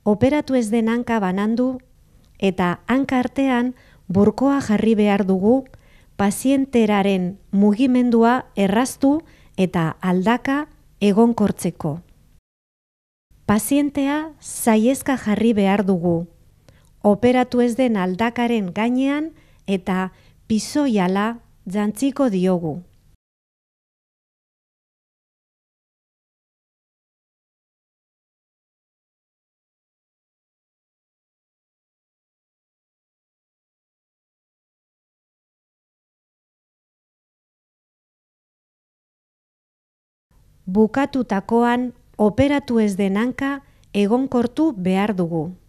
operatu ez den hanka banandu eta hanka artean burkoa jarri behar dugu pazienteraren mugimendua erraztu eta aldaka egonkortzeko. Pazientea saiezka jarri behar dugu, operatu ez den aldakaren gainean eta pisoiala jantziko diogu. Bukatutakoan operatu ez den hanka egonkortu behar dugu.